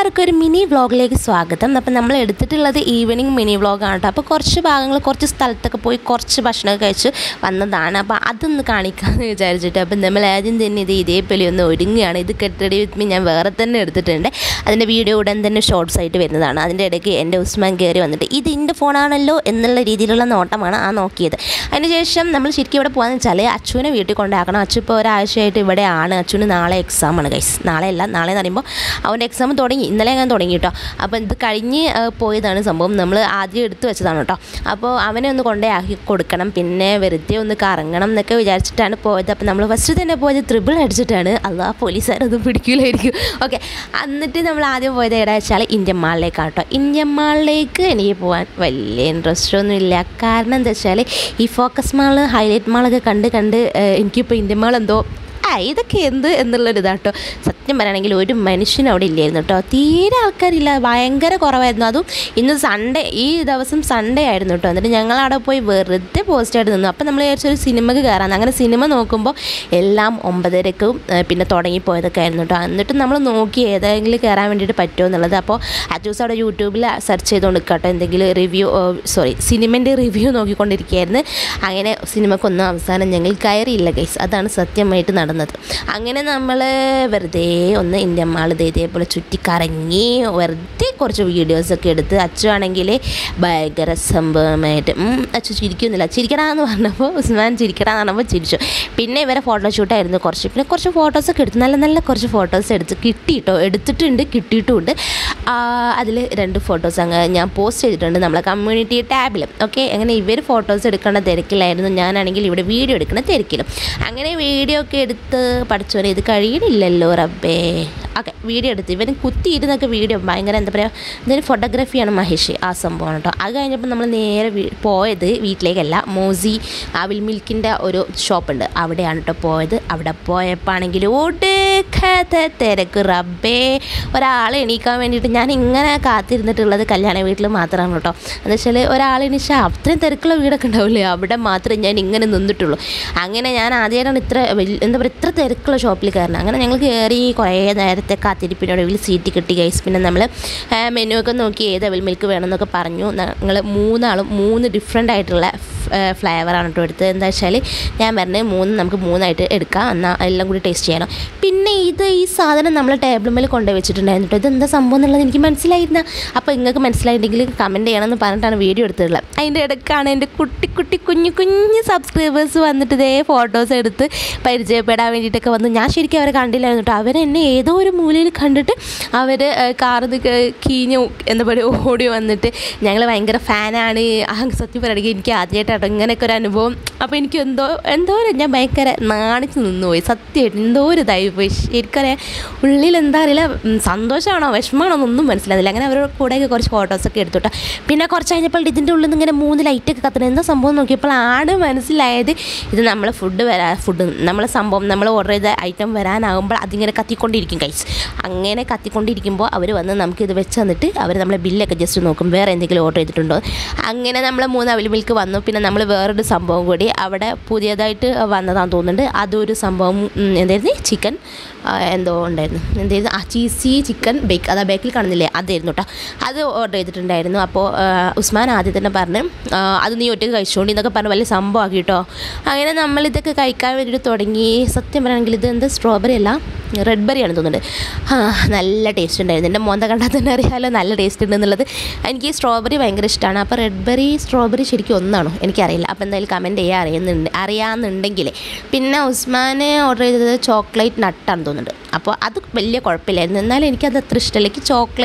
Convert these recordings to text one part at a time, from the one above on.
എല്ലാവർക്കും ഒരു മിനി വ്ളോഗിലേക്ക് സ്വാഗതം. അപ്പം നമ്മൾ എടുത്തിട്ടുള്ളത് ഈവനിങ് മിനി വ്ളോഗാണ് കേട്ടോ. അപ്പോൾ കുറച്ച് ഭാഗങ്ങൾ കുറച്ച് സ്ഥലത്തൊക്കെ പോയി കുറച്ച് ഭക്ഷണമൊക്കെ കഴിച്ച് വന്നതാണ്. അപ്പോൾ അതൊന്ന് കാണിക്കാമെന്ന് വിചാരിച്ചിട്ട് അപ്പം നമ്മൾ ആദ്യം തന്നെ ഇതേപോലെ ഒന്ന് ഒരുങ്ങുകയാണ്. ഇത് കെട്ടടി വിത്ത് മീ ഞാൻ വേറെ തന്നെ എടുത്തിട്ടുണ്ട്. അതിൻ്റെ വീഡിയോ ഉടൻ തന്നെ ഷോർട്സ് ആയിട്ട് വരുന്നതാണ്. അതിൻ്റെ ഇടയ്ക്ക് എൻ്റെ ഉസ്മാൻ കയറി വന്നിട്ട് ഇത് എൻ്റെ ഫോണാണല്ലോ എന്നുള്ള രീതിയിലുള്ള നോട്ടമാണ് ആ നോക്കിയത്. അതിനുശേഷം നമ്മൾ ശരിക്കും ഇവിടെ പോകാമെന്ന് വെച്ചാൽ അച്ചുവിനെ വീട്ടിൽ കൊണ്ടാക്കണം. അച്ചു ഇപ്പോൾ ഒരാഴ്ചയായിട്ട് ഇവിടെയാണ്. അച്ചുവിന് നാളെ എക്സാമാണ് ഗൈസ്. നാളെ എന്ന് പറയുമ്പോൾ അവൻ്റെ എക്സാം തുടങ്ങി, ഇന്നലെ ഞാൻ തുടങ്ങി കേട്ടോ. അപ്പോൾ ഇത് കഴിഞ്ഞ് പോയതാണ് സംഭവം. നമ്മൾ ആദ്യം എടുത്തു വെച്ചതാണ് കേട്ടോ. അപ്പോൾ അവനെ ഒന്ന് കൊണ്ടേ കൊടുക്കണം, പിന്നെ വെറുതെ ഒന്ന് കറങ്ങണം എന്നൊക്കെ വിചാരിച്ചിട്ടാണ് പോയത്. അപ്പോൾ നമ്മൾ ഫസ്റ്റ് തന്നെ പോയത് ട്രിപ്പിൾ അടിച്ചിട്ടാണ്. അല്ലാ പോലീസുകാരൊന്നും പിടിക്കില്ലായിരിക്കും. ഓക്കെ, എന്നിട്ട് നമ്മൾ ആദ്യം പോയത് എവിടെ വെച്ചാൽ ഇന്ത്യൻ മാളിലേക്കാണ് കേട്ടോ. ഇന്ത്യൻ മാളിലേക്ക് എനിക്ക് പോകാൻ വലിയ ഇൻട്രസ്റ്റ് ഒന്നും ഇല്ല. കാരണം എന്താ വെച്ചാൽ ഈ ഫോക്കസ് മാള്, ഹൈലൈറ്റ് മാളൊക്കെ കണ്ട് എനിക്കിപ്പോൾ ഇന്ത്യൻ മാൾ എന്തോ ഇതൊക്കെ എന്നുള്ളൊരിതാട്ടോ. സത്യം പറയുകയാണെങ്കിൽ ഒരു മനുഷ്യനും അവിടെ ഇല്ലായിരുന്നു കേട്ടോ. തീരെ ആൾക്കാരില്ല, ഭയങ്കര കുറവായിരുന്നു. അതും ഇന്ന് സൺഡേ, ഈ ദിവസം സൺഡേ ആയിരുന്നു കേട്ടോ. എന്നിട്ട് ഞങ്ങളവിടെ പോയി വെറുതെ പോസ്റ്റായിട്ട് നിന്നു. അപ്പം നമ്മൾ വിചാരിച്ചൊരു സിനിമയ്ക്ക് കയറാമെന്ന്. അങ്ങനെ സിനിമ നോക്കുമ്പോൾ എല്ലാം 9:30 പിന്നെ തുടങ്ങിപ്പോയതൊക്കെ ആയിരുന്നു കേട്ടോ. എന്നിട്ട് നമ്മൾ നോക്കി ഏതെങ്കിലും കയറാൻ വേണ്ടിയിട്ട് പറ്റുമോ എന്നുള്ളത്. അപ്പോൾ ആ ദിവസം അവിടെ യൂട്യൂബിൽ സെർച്ച് ചെയ്തുകൊണ്ട് കേട്ടോ എന്തെങ്കിലും സിനിമേൻ്റെ റിവ്യൂ നോക്കിക്കൊണ്ടിരിക്കുകയായിരുന്നു. അങ്ങനെ സിനിമക്കൊന്നും അവസാനം ഞങ്ങൾ കയറിയില്ല ഗൈസ്. അതാണ് സത്യമായിട്ട് നടന്നത്. അങ്ങനെ നമ്മൾ വെറുതെ ഒന്ന് ഇന്ത്യൻ മാൾ ഇതേപോലെ ചുറ്റിക്കറങ്ങി വെറുതെ കുറച്ച് വീഡിയോസൊക്കെ എടുത്ത്. അച്ചു ആണെങ്കിൽ ഭയങ്കര സംഭവമായിട്ട് അച്ചു ചിരിക്കുന്നില്ല. ചിരിക്കടാന്ന് പറഞ്ഞപ്പോൾ ഉസ്മാൻ ചിരിക്കടാന്ന് പറഞ്ഞപ്പോൾ ചിരിച്ചു. പിന്നെ ഇവരെ ഫോട്ടോഷൂട്ടായിരുന്നു പിന്നെ കുറച്ച് ഫോട്ടോസൊക്കെ എടുത്ത് നല്ല കുറച്ച് ഫോട്ടോസ് എടുത്തിട്ടുണ്ട് കിട്ടിയിട്ടുമുണ്ട്. അതിൽ 2 ഫോട്ടോസ് അങ്ങ് ഞാൻ പോസ്റ്റ് ചെയ്തിട്ടുണ്ട് നമ്മളെ കമ്മ്യൂണിറ്റി ടാബിലും. ഓക്കെ, അങ്ങനെ ഇവർ ഫോട്ടോസ് എടുക്കേണ്ട തിരക്കിലായിരുന്നു, ഞാനാണെങ്കിൽ ഇവിടെ വീഡിയോ എടുക്കുന്ന തിരക്കിലും. അങ്ങനെ വീഡിയോ ഒക്കെ എടുത്ത് പഠിച്ചോനെ ഇത് കഴിയണില്ലല്ലോ റബ്ബേ. ഓക്കെ, വീഡിയോ എടുത്ത് ഇവന് കുത്തിയിരുന്നൊക്കെ വീഡിയോ ഭയങ്കര എന്താ പറയുക, ഇതിന് ഫോട്ടോഗ്രാഫിയാണ് മഹേഷ്, ആ സംഭവമാണ് കേട്ടോ. അത് കഴിഞ്ഞപ്പോൾ നമ്മൾ നേരെ പോയത് വീട്ടിലേക്കല്ല, മോസി ആവിൽ മിൽക്കിൻ്റെ ഒരു ഷോപ്പുണ്ട്, അവിടെയാണ് കേട്ടോ പോയത്. അവിടെ പോയപ്പോൾ ആണെങ്കിൽ ഒടുക്കത്തെ തിരക്ക് റബ്ബേ. ഒരാൾ എണീക്കാൻ വേണ്ടിയിട്ട് ഞാൻ ഇങ്ങനെ കാത്തിരുന്നിട്ടുള്ളത് കല്യാണ വീട്ടിൽ മാത്രമാണ് കേട്ടോ. എന്ന് വെച്ചാൽ ഒരാൾ എണീച്ചാൽ അത്രയും തിരക്കുള്ള വീടൊക്കെ ഉണ്ടാവില്ലേ, അവിടെ മാത്രമേ ഞാൻ ഇങ്ങനെ നിന്നിട്ടുള്ളൂ. അങ്ങനെ ഞാൻ ആദ്യമായിട്ടാണ് ഇത്ര തിരക്കുള്ള ഷോപ്പിൽ കയറുന്നത്. അങ്ങനെ ഞങ്ങൾ കയറി കുറേ നേരത്തെ കാത്തിരിപ്പിനോട് സീറ്റ് കിട്ടി ഗൈസ്. പിന്നെ നമ്മൾ മെനു ഒക്കെ നോക്കി ഏത് അവൽ മിൽക്ക് വേണമെന്നൊക്കെ പറഞ്ഞു. ഞങ്ങൾ 3 ഡിഫറെൻ്റ് ആയിട്ടുള്ള ഫ്ലേവറാണ് കേട്ടോ എടുത്തത്. എന്താ വെച്ചാൽ ഞാൻ പറഞ്ഞത് 3 നമുക്ക് 3 എടുക്കാം, എന്നാൽ എല്ലാം കൂടി ടേസ്റ്റ് ചെയ്യണം. പിന്നെ ഈ സാധനം നമ്മൾ ടേബിൾ മേൽ കൊണ്ടുപോയി വെച്ചിട്ടുണ്ടായിരുന്നു കേട്ടോ. ഇതെന്താ സംഭവം എന്നുള്ളത് എനിക്ക് മനസ്സിലായിരുന്ന. അപ്പോൾ നിങ്ങൾക്ക് മനസ്സിലായിട്ടുണ്ടെങ്കിൽ കമൻറ്റ് ചെയ്യണമെന്ന് പറഞ്ഞിട്ടാണ് വീഡിയോ എടുത്തിട്ടുള്ളത്. അതിൻ്റെ ഇടയ്ക്കാണ് എൻ്റെ കുഞ്ഞു സബ്സ്ക്രൈബേഴ്സ് വന്നിട്ട് ഇതേ ഫോട്ടോസ് എടുത്ത് പരിചയപ്പെടാൻ വേണ്ടിയിട്ടൊക്കെ വന്നു. ഞാൻ ശരിക്കും അവരെ കണ്ടില്ലായിരുന്നു കേട്ടോ. അവരെന്നെ ഏതോ ഒരു മൂലയിൽ കണ്ടിട്ട് അവർ കാറിൽ കീഞ്ഞു എന്താ പറയുക ഓടി വന്നിട്ട് ഞങ്ങൾ ഭയങ്കര ഫാനാണ്. സത്യം പറയുകയാണെങ്കിൽ എനിക്ക് ആദ്യമായിട്ടാണ് ഇങ്ങനെയൊക്കെ ഒരു അനുഭവം. അപ്പോൾ എനിക്ക് എന്തോ ഞാൻ ഭയങ്കര നാണിച്ച് നിന്നുപോയി. സത്യമായിട്ട് എന്തോ ഒരു ഇതായി പോയി. ശരിക്കറിയാം ഉള്ളിൽ എന്താ അറിയില്ല, സന്തോഷമാണോ വിഷമമാണോ എന്നൊന്നും മനസ്സിലാകുന്നില്ല. അങ്ങനെ അവരുടെ കൂടെയൊക്കെ കുറച്ച് ഫോട്ടോസൊക്കെ എടുത്തുട്ടോ. പിന്നെ കുറച്ച് കഴിഞ്ഞപ്പോൾ ഇതിൻ്റെ ഉള്ളിൽ നിന്ന് ഇങ്ങനെ 3 ലൈറ്റൊക്കെ കത്തുന്നത് എന്താ സംഭവം നോക്കിയപ്പോൾ ആണ് മനസ്സിലായത് ഇത് നമ്മൾ ഫുഡ് നമ്മൾ ഓർഡർ ചെയ്ത ഐറ്റം വരാനാകുമ്പോൾ അതിങ്ങനെ കത്തിക്കൊണ്ടിരിക്കും ഗൈസ്. അങ്ങനെ കത്തിക്കൊണ്ടിരിക്കുമ്പോൾ അവർ വന്ന് നമുക്ക് ഇത് വെച്ച് തന്നിട്ട് അവർ നമ്മളെ ബില്ലൊക്കെ ജസ്റ്റ് നോക്കും വേറെ എന്തെങ്കിലും ഓർഡർ ചെയ്തിട്ടുണ്ടോ. അങ്ങനെ നമ്മൾ 3 അവൽ മിൽക്ക് വന്നു. പിന്നെ നമ്മൾ വേറൊരു സംഭവം കൂടി അവിടെ പുതിയതായിട്ട് വന്നതാണെന്ന് തോന്നുന്നുണ്ട്. അതൊരു സംഭവം എന്തായിരുന്നു, ചിക്കൻ എന്തോ ഉണ്ടായിരുന്നു, എന്തായിരുന്നു ചീസി ചിക്കൻ ബേക്ക്, അതാ ബേക്കിൽ കാണുന്നില്ലേ, അതായിരുന്നു കേട്ടോ. അത് ഓർഡർ ചെയ്തിട്ടുണ്ടായിരുന്നു. അപ്പോൾ ഉസ്മാൻ ആദ്യം തന്നെ പറഞ്ഞ് അത് നീ ഒറ്റയ്ക്ക് കഴിച്ചുകൊണ്ട് എന്നൊക്കെ പറഞ്ഞ് വലിയ സംഭവമാക്കി കേട്ടോ. അങ്ങനെ നമ്മളിതൊക്കെ കഴിക്കാൻ വേണ്ടിയിട്ട് തുടങ്ങി. സത്യം പറയുകയാണെങ്കിൽ ഇത് എന്താ സ്ട്രോബെറി അല്ല റെഡ് ബെറിയാണ് തോന്നുന്നുണ്ട്. നല്ല ടേസ്റ്റ് ഉണ്ടായിരുന്നു. എൻ്റെ മോന്ത കണ്ടാൽ തന്നെ അറിയാമല്ലോ നല്ല ടേസ്റ്റ് ഉണ്ടെന്നുള്ളത്. എനിക്ക് സ്ട്രോബെറി ഭയങ്കര ഇഷ്ടമാണ്. അപ്പോൾ റെഡ് ബെറി സ്ട്രോബെറി ശരിക്കും ഒന്നാണോ എനിക്കറിയില്ല. അപ്പോൾ എന്തായാലും കമൻറ്റ് ചെയ്യാൻ അറിയാമെന്നുണ്ടെങ്കിൽ. പിന്നെ ഉസ്മാൻ ഓർഡർ ചെയ്തത് ചോക്ലേറ്റ് നട്ടാണ് തോന്നുന്നുണ്ട്. അപ്പോൾ അത് വലിയ കുഴപ്പമില്ലായിരുന്നു. എന്നാലും എനിക്കത് അത്ര ഇഷ്ടമല്ല. എനിക്ക്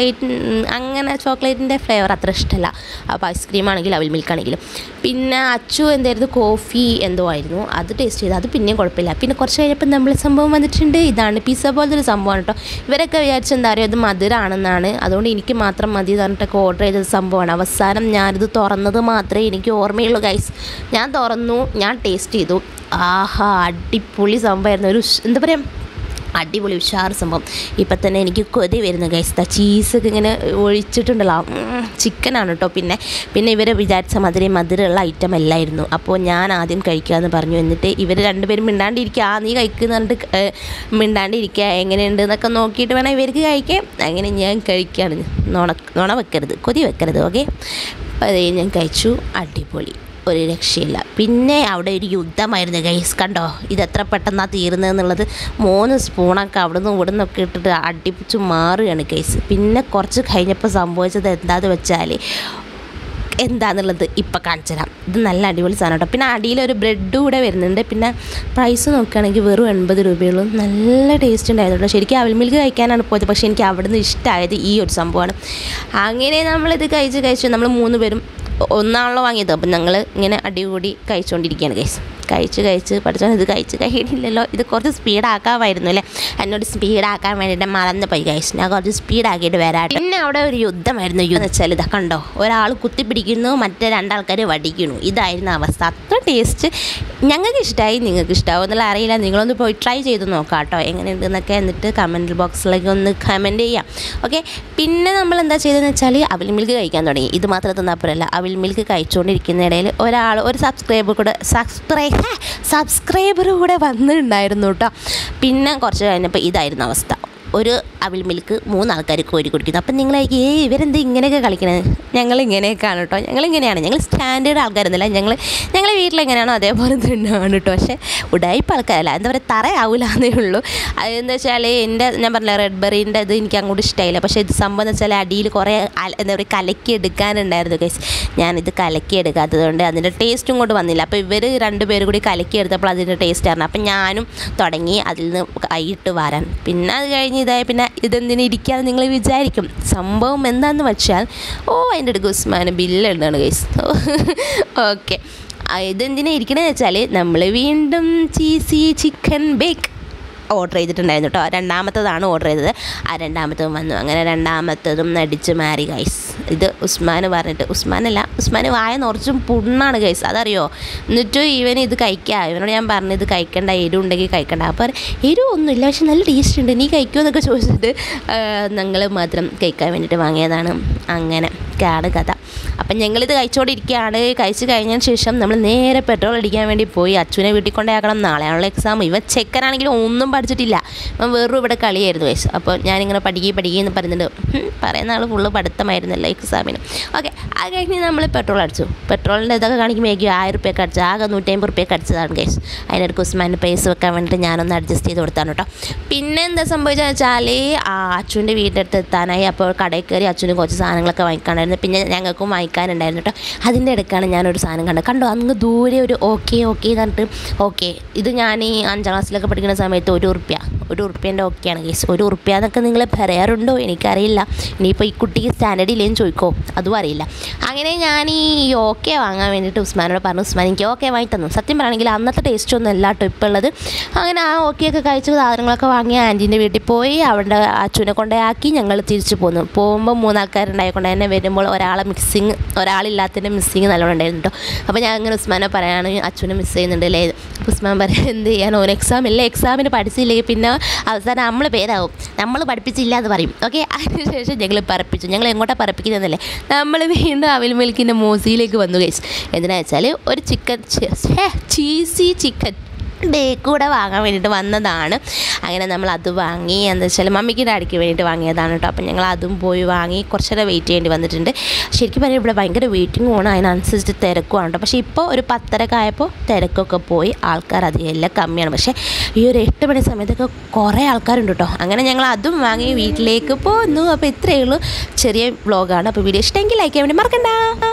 ചോക്ലേറ്റിൻ്റെ ഫ്ലേവർ അത്ര ഇഷ്ടമല്ല. അപ്പോൾ ഐസ്ക്രീം ആണെങ്കിലും അവൽ മിൽക്ക് ആണെങ്കിലും. പിന്നെ അച്ചു എന്തായിരുന്നു കോഫി എന്തോ ആയിരുന്നു, അത് ടേസ്റ്റ് ചെയ്ത് അത് പിന്നെയും കുഴപ്പമില്ല. പിന്നെ കുറച്ച് കഴിഞ്ഞപ്പോൾ നമ്മൾ സംഭവം വന്നിട്ടുണ്ട്. ഇതാണ് പിസ്സ പോലത്തെ ഒരു സംഭവമാണ് കേട്ടോ. ഇവരൊക്കെ വിചാരിച്ചെന്താ പറയുക ഇത് മധുരമാണെന്നാണ്, അതുകൊണ്ട് എനിക്ക് മാത്രം മതി പറഞ്ഞിട്ടൊക്കെ ഓർഡർ ചെയ്ത സംഭവമാണ്. അവസാനം ഞാനിത് തുറന്നത് മാത്രമേ എനിക്ക് ഓർമ്മയുള്ളൂ ഗൈസ്. ഞാൻ തുറന്നു, ഞാൻ ടേസ്റ്റ് ചെയ്തു. ആഹാ അടിപൊളി സംഭവമായിരുന്നു. എന്താ പറയുക അടിപൊളി ഉഷാറ് സംഭവം. ഇപ്പം തന്നെ എനിക്ക് കൊതി വരുന്നു ഗൈസ്. ചീസൊക്കെ ഇങ്ങനെ ഒഴിച്ചിട്ടുണ്ടല്ലോ, ചിക്കനാണ് കേട്ടോ. പിന്നെ ഇവർ വിചാരിച്ച മധുരമുള്ള ഐറ്റം അല്ലായിരുന്നു. അപ്പോൾ ഞാൻ ആദ്യം കഴിക്കാമെന്ന് പറഞ്ഞു. എന്നിട്ട് ഇവർ രണ്ടുപേരും മിണ്ടാണ്ടിരിക്കുക, നീ കഴിക്കുന്ന പറഞ്ഞിട്ട് മിണ്ടാണ്ടിരിക്കുക, എങ്ങനെയുണ്ട് എന്നൊക്കെ നോക്കിയിട്ട് വേണം ഇവർക്ക് കഴിക്കാൻ. അങ്ങനെ ഞാൻ കഴിക്കുകയാണ്. നുണ വെക്കരുത്, കൊതി വെക്കരുത്. ഓക്കെ, അപ്പോൾ അതേ ഞാൻ കഴിച്ചു. അടിപൊളി, ഒരു രക്ഷയില്ല. പിന്നെ അവിടെ ഒരു യുദ്ധമായിരുന്നു ഗൈസ്. കണ്ടോ ഇതെത്ര പെട്ടെന്നാണ് തീരുന്നതെന്നുള്ളത്. 3 സ്പൂണൊക്കെ അവിടെ നിന്ന് ഇവിടെ നിന്നൊക്കെ ഇട്ടിട്ട് അടിപ്പിച്ച് മാറുകയാണ് ഗൈസ്. പിന്നെ കുറച്ച് കഴിഞ്ഞപ്പോൾ സംഭവിച്ചത് എന്താണെന്ന് വെച്ചാൽ എന്താണെന്നുള്ളത് ഇപ്പം കാണിച്ചു തരാം. ഇത് നല്ല അടിപൊളി സാധനം കേട്ടോ. പിന്നെ അടിയിലൊരു ബ്രെഡ് കൂടെ വരുന്നുണ്ട്. പിന്നെ പ്രൈസ് നോക്കുകയാണെങ്കിൽ വെറും 80 രൂപയുള്ളൂ. നല്ല ടേസ്റ്റ് ഉണ്ടായിരുന്നു കേട്ടോ. ശരിക്കും അവിൽ മിൽക്ക് കഴിക്കാനാണ് പോയത്, പക്ഷേ എനിക്ക് അവിടെ നിന്ന് ഇഷ്ടമായത് ഈ ഒരു സംഭവമാണ്. അങ്ങനെ നമ്മളിത് കഴിച്ചു നമ്മൾ 3 പേരും ഒന്നാണല്ലോ വാങ്ങിയത്. അപ്പം ഞങ്ങൾ ഇങ്ങനെ അടികൂടി കഴിച്ചുകൊണ്ടിരിക്കുകയാണ് ഗൈസ്. കഴിച്ച് പഠിച്ചോ, ഇത് കഴിച്ച് കഴിയില്ലല്ലോ, ഇത് കുറച്ച് സ്പീഡാക്കാമായിരുന്നു അല്ലേ. എന്നോട് സ്പീഡാക്കാൻ വേണ്ടിയിട്ട് മറന്നു പോയി ഗൈസ്. ഞാൻ കുറച്ച് സ്പീഡാക്കിയിട്ട് വരാട്ടെ. പിന്നെ അവിടെ ഒരു യുദ്ധമായിരുന്നു. യുദ്ധം വെച്ചാൽ ഇതാ കണ്ടോ, ഒരാൾ കുത്തിപ്പിടിക്കുന്നു, മറ്റേ 2 ആൾക്കാർ വടിക്കുന്നു. ഇതായിരുന്നു അവസ്ഥ. അത്ര ടേസ്റ്റ് ഞങ്ങൾക്ക് ഇഷ്ടമായി, നിങ്ങൾക്ക് ഇഷ്ടമാവും എന്നുള്ള അറിയില്ല. നിങ്ങളൊന്ന് പോയി ട്രൈ ചെയ്ത് നോക്കാം കേട്ടോ എങ്ങനെയുണ്ടെന്നൊക്കെ. എന്നിട്ട് കമൻറ്റ് ബോക്സിലേക്ക് ഒന്ന് കമൻറ്റ് ചെയ്യാം. ഓക്കെ, പിന്നെ നമ്മൾ എന്താ ചെയ്തതെന്ന് വെച്ചാൽ അവിൽ മിൽക്ക് കഴിക്കാൻ തുടങ്ങി. ഇത് മാത്രം തന്നപ്പോഴല്ല, അവിൽ മിൽക്ക് കഴിച്ചുകൊണ്ടിരിക്കുന്ന ഇടയിൽ ഒരു സബ്സ്ക്രൈബർ കൂടെ വന്നിട്ടുണ്ടായിരുന്നു കേട്ടോ. പിന്നെ കുറച്ച് കഴിഞ്ഞപ്പോൾ ഇതായിരുന്നു അവസ്ഥ. ഒരു അവിൽ മിൽക്ക് 3 ആൾക്കാർ കോരി കുടിക്കുന്നു. അപ്പം നിങ്ങളായിരിക്കും ഇവരെന്ത് ഇങ്ങനെയൊക്കെ കളിക്കണത്? ഞങ്ങൾ ഇങ്ങനെയൊക്കെയാണ് കേട്ടോ. ഞങ്ങളിങ്ങനെയാണ്. ഞങ്ങൾ സ്റ്റാൻഡേർഡ് ആൾക്കാരൊന്നുമില്ല. ഞങ്ങൾ വീട്ടിലെങ്ങനെയാണോ അതേപോലെ തന്നെയാണ് കേട്ടോ. പക്ഷേ ഉടായിപ്പ് ആൾക്കാരല്ല, എന്താ പറയുക, തറയാവില്ല എന്നേ ഉള്ളൂ. അതെന്താ വെച്ചാൽ ഞാൻ പറഞ്ഞില്ല റെഡ് ബെറീൻ്റെ ഇത് എനിക്ക് അങ്ങോട്ട് ഇഷ്ടമായില്ല. പക്ഷേ ഇത് സംഭവം എന്ന് വെച്ചാൽ അടിയിൽ കുറേ എന്താ പറയുക കലക്കി എടുക്കാനുണ്ടായിരുന്നു ഗൈസ്. ഞാനിത് കലക്കി എടുക്കാത്തത് കൊണ്ട് അതിൻ്റെ ടേസ്റ്റും കൊണ്ട് വന്നില്ല. അപ്പോൾ ഇവർ 2 പേര് കൂടി കലക്കി എടുത്തപ്പോൾ അതിൻ്റെ ടേസ്റ്റ് ആയിരുന്നു. അപ്പം ഞാനും തുടങ്ങി അതിൽ നിന്ന് കൈയിട്ട് വരാൻ. പിന്നെ അത് കഴിഞ്ഞ് ഇതായി. പിന്നെ ഇതെന്തിനു ഇരിക്കാതെ നിങ്ങൾ വിചാരിക്കും. സംഭവം എന്താണെന്ന് വെച്ചാൽ അതിൻ്റെ അടുക്ക് ഉസ്മാൻ ബില്ലുണ്ടാണ് ഗൈസ്. ഓക്കെ, ഇതെന്തിനാ ഇരിക്കണമെന്ന് വെച്ചാൽ നമ്മൾ വീണ്ടും ചീസി ചിക്കൻ ബേക്ക് ഓർഡർ ചെയ്തിട്ടുണ്ടായിരുന്നു കേട്ടോ. 2ാമത്തതാണ് ഓർഡർ ചെയ്തത്. ആ 2ാമത്തതും വന്നു. അങ്ങനെ 2ാമത്തതും അടിച്ച് മാറി ഗൈസ്. ഇത് ഉസ്മാൻ പറഞ്ഞിട്ട്, ഉസ്മാൻ വായ നിറച്ചും പുണ്ണാണ് ഗൈസ്, അതറിയോ. എന്നിട്ടും ഇത് കഴിക്കുക. ഇവനോട് ഞാൻ പറഞ്ഞു ഇത് കഴിക്കണ്ട, എരിവുണ്ടെങ്കിൽ കഴിക്കണ്ട. അപ്പോൾ എരിവൊന്നുമില്ല, പക്ഷെ നല്ല ടേസ്റ്റ് ഉണ്ട്, നീ കഴിക്കുമോ എന്നൊക്കെ ചോദിച്ചിട്ട് ഞങ്ങൾ മാത്രം കഴിക്കാൻ വേണ്ടിയിട്ട് വാങ്ങിയതാണ്. അങ്ങനെ ാണ് കഥ. അപ്പം ഞങ്ങളിത് കഴിച്ചുകൊണ്ടിരിക്കുകയാണ്. കഴിച്ച് കഴിഞ്ഞതിന് ശേഷം നമ്മൾ നേരെ പെട്രോൾ അടിക്കാൻ വേണ്ടി പോയി. അച്ഛനെ വീട്ടിൽ കൊണ്ടാക്കണം, നാളെയാണുള്ള എക്സാം. ഇവൻ ചെക്കനാണെങ്കിലും ഒന്നും പഠിച്ചിട്ടില്ല, ഇവൻ വെറും ഇവിടെ കളിയായിരുന്നു ഗൈസ്. അപ്പോൾ ഞാനിങ്ങനെ പഠിക്കുകയെന്ന് പറയുന്നുണ്ട്. പറയുന്ന ആൾ ഫുള്ള് പഠിത്തമായിരുന്നല്ലോ എക്സാമിന്. ഓക്കെ, അത് കഴിഞ്ഞ് നമ്മൾ പെട്രോൾ അടിച്ചു. പെട്രോളിൻ്റെ ഇതൊക്കെ കാണിക്കുമ്പോഴേക്കും 1000 രൂപയ്ക്ക് അടിച്ചു. ആകെ 150 രൂപയ്ക്ക് അടിച്ചതാണ് ഗൈസ്. അതിനിടയ്ക്ക് ഉസ്മാൻ്റെ പൈസ വെക്കാൻ വേണ്ടിയിട്ട് ഞാനൊന്ന് അഡ്ജസ്റ്റ് ചെയ്ത് കൊടുത്താണ് കേട്ടോ. പിന്നെ എന്താ സംഭവിച്ചതെന്ന് വെച്ചാൽ അച്ഛൻ്റെ വീടിൻ്റെ അടുത്ത് എത്താനായി. അപ്പോൾ കടയിൽ കയറി അച്ഛന് കുറച്ച് സാധനങ്ങളൊക്കെ വാങ്ങിക്കാനായിരുന്നു. പിന്നെ ഞങ്ങൾക്കും വാങ്ങിക്കാനുണ്ടായിരുന്നു കേട്ടോ. അതിൻ്റെ ഇടയ്ക്കാണ് ഞാനൊരു സാധനം കണ്ടോ അങ്ങ് ദൂരെ ഒരു ഓക്കെ എന്ന് പറഞ്ഞിട്ട്. ഓക്കെ, ഇത് ഞാൻ ഈ 5ാം ക്ലാസ്സിലൊക്കെ പഠിക്കുന്ന സമയത്ത് 1 ഉറുപ്പ്യൻ്റെ ഓക്കെയാണ് ഗൈസ്. 1 ഉറുപ്പ്യ എന്നൊക്കെ നിങ്ങൾ പറയാറുണ്ടോ എനിക്കറിയില്ല. ഇനിയിപ്പോൾ ഈ കുട്ടിക്ക് സ്റ്റാൻഡേർഡ് ഇല്ലേന്ന് ചോദിക്കോ, അതും അറിയില്ല. അങ്ങനെ ഞാൻ ഈ ഓക്കെ വാങ്ങാൻ വേണ്ടിയിട്ട് ഉസ്മാനോട് പറഞ്ഞു. ഉസ്മാൻ എനിക്ക് ഓക്കെ വാങ്ങി തന്നു. സത്യം പറയുകയാണെങ്കിൽ അന്നത്തെ ടേസ്റ്റ് ഒന്നും അല്ല കേട്ടോ ഇപ്പോൾ ഉള്ളത്. അങ്ങനെ ആ ഓക്കെയൊക്കെ കഴിച്ച് സാധനങ്ങളൊക്കെ വാങ്ങി ആൻറ്റീൻ്റെ വീട്ടിൽ പോയി അവിടെ അച്ഛനെ കൊണ്ടാക്കി ഞങ്ങൾ തിരിച്ചു പോന്നു. പോകുമ്പോൾ 3 ആൾക്കാരുണ്ടായിക്കൊണ്ട് തന്നെ വരുമ്പോൾ ഒരാളില്ലാത്തതിൻ്റെ മിസ്സിങ് നല്ലോണം ഉണ്ടായിരുന്നു കേട്ടോ. അപ്പോൾ ഞാൻ അങ്ങനെ ഉസ്മാനെ പറയാണ് അച്ഛനെ മിസ് ചെയ്യുന്നുണ്ട് അല്ലേ. ഉസ്മാൻ പറയാൻ എന്ത് ചെയ്യാൻ, ഓൻ എക്സാമിന് പഠിച്ചില്ലെങ്കിൽ പിന്നെ അവസാനം നമ്മൾ പേരാവും, നമ്മൾ പഠിപ്പിച്ചില്ല എന്ന് പറയും. ഓക്കെ, അതിനുശേഷം ഞങ്ങൾ പറപ്പിച്ചു. ഞങ്ങൾ എങ്ങോട്ടാണ് പറപ്പിക്കുന്നതെന്നല്ലേ, നമ്മൾ വീണ്ടും അവിൽ മിൽക്കിൻ്റെ മോസിയിലേക്ക് വന്നു ഗൈസ്. എന്തിനാ വെച്ചാൽ ഒരു ചീസി ചിക്കൻ ബേക്ക് കൂടെ വാങ്ങാൻ വേണ്ടിയിട്ട് വന്നതാണ്. അങ്ങനെ നമ്മൾ അത് വാങ്ങി. എന്താ വെച്ചാൽ മമ്മിക്ക് ഡാഡിക്ക് വേണ്ടിയിട്ട് വാങ്ങിയതാണ് കേട്ടോ. അപ്പം ഞങ്ങൾ അതും പോയി വാങ്ങി. കുറച്ചേരം വെയിറ്റ് ചെയ്യേണ്ടി വന്നിട്ടുണ്ട്. ശരിക്കും പറഞ്ഞാൽ ഇവിടെ ഭയങ്കര വെയിറ്റിംഗ് ആണ്, അതിനനുസരിച്ച് തിരക്കുമാണ് കേട്ടോ. പക്ഷേ ഇപ്പോൾ ഒരു 10:30 ആയപ്പോൾ തിരക്കൊക്കെ പോയി, ആൾക്കാർ അധികം എല്ലാം കമ്മിയാണ്. പക്ഷേ ഈ ഒരു 8 മണി സമയത്തൊക്കെ കുറേ ആൾക്കാരുണ്ട് കേട്ടോ. അങ്ങനെ ഞങ്ങൾ അതും വാങ്ങി വീട്ടിലേക്ക് പോന്നു. അപ്പോൾ ഇത്രയേ ഉള്ളൂ, ചെറിയ വ്ളോഗാണ്. അപ്പോൾ വീഡിയോ ഇഷ്ടമെങ്കിൽ ലൈക്ക് ചെയ്യാൻ വേണ്ടി മറക്കണ്ട.